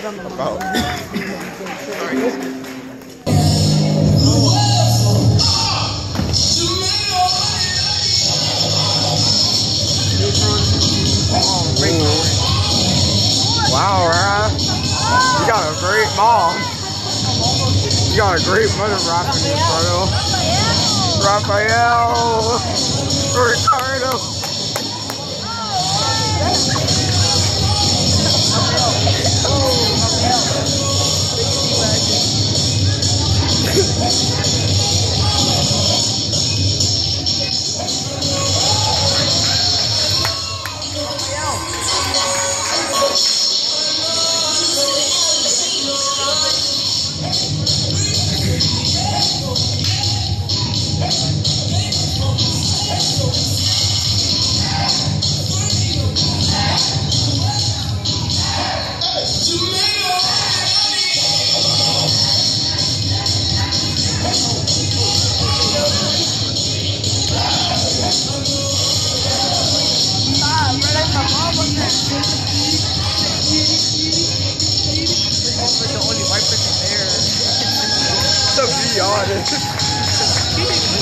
About. Wow, Raph. You got a great mom. You got a great mother, Raph, in this photo. Raphael. Ricardo. To be honest.